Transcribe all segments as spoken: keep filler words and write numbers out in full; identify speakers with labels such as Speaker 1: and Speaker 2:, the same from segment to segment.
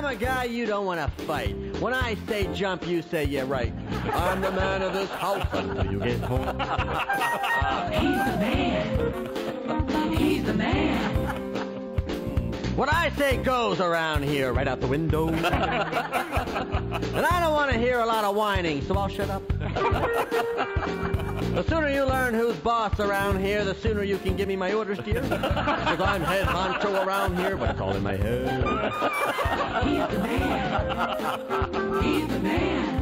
Speaker 1: a guy you don't want to fight. When I say jump, you say yeah, right. I'm the man of this house until you get home.
Speaker 2: He's the man. He's the man.
Speaker 1: What I say goes around here, right out the window. And I don't want to hear a lot of whining, so I'll shut up. The sooner you learn who's boss around here, the sooner you can give me my orders, dear. Because I'm head honcho around here, but it's all in my head.
Speaker 2: He's the man. He's the man.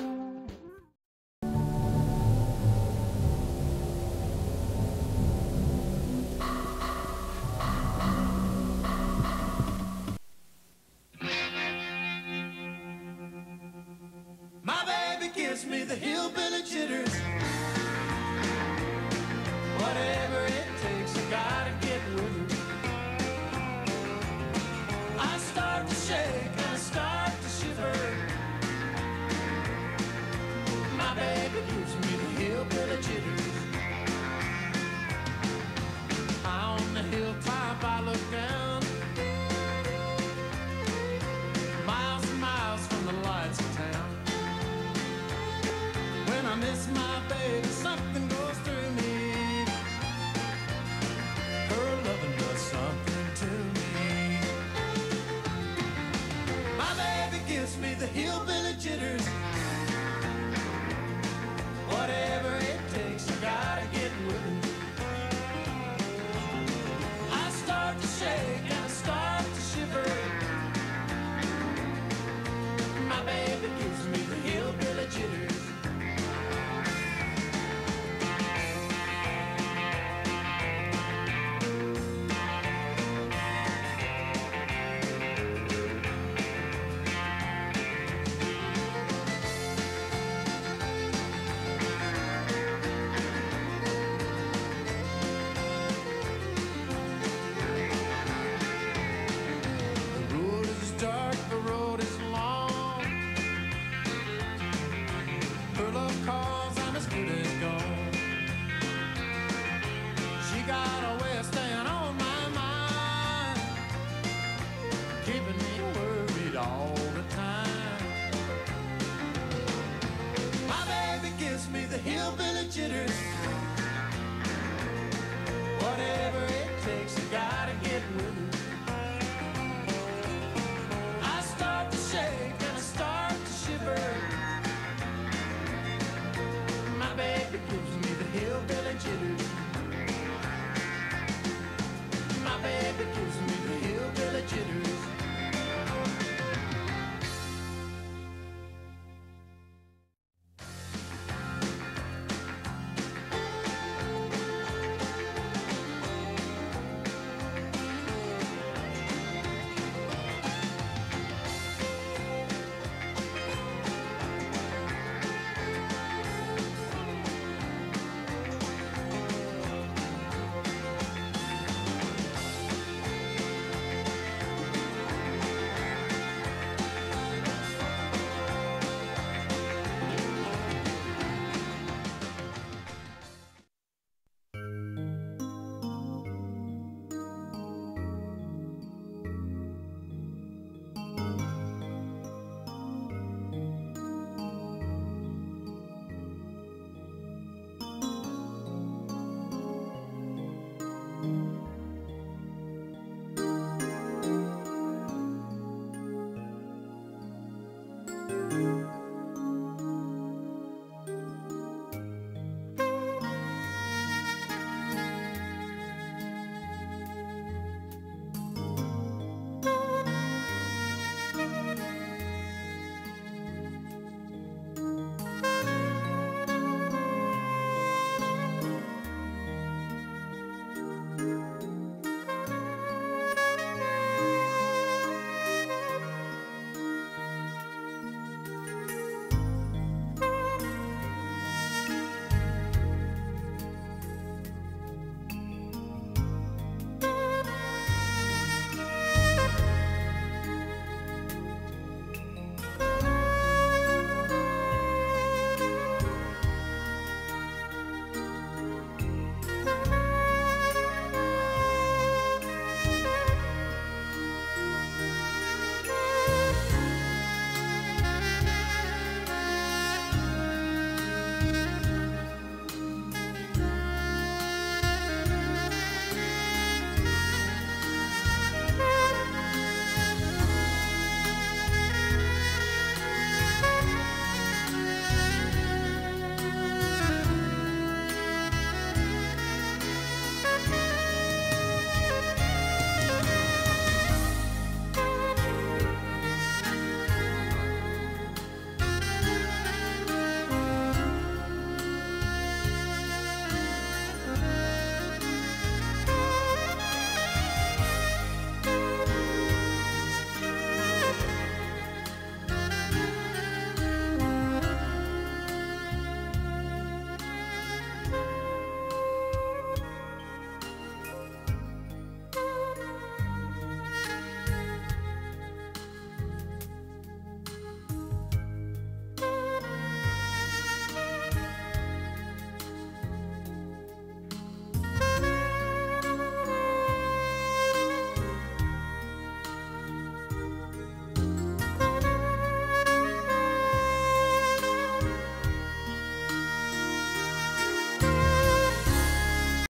Speaker 3: My baby gives me the hillbilly jitters. Whatever it takes, I gotta get with her. I start to shake and I start to shiver. My baby gives me the hillbilly jitters. High on the hilltop, I look down. Miles and miles from the lights of town. When I miss my baby, something goes through me. Her loving does something to me. My baby gives me the hillbilly jitters. Whatever it takes, I gotta get with it. I start to shake and I start to shiver. My baby gives me the hillbilly jitters. Keeping me worried all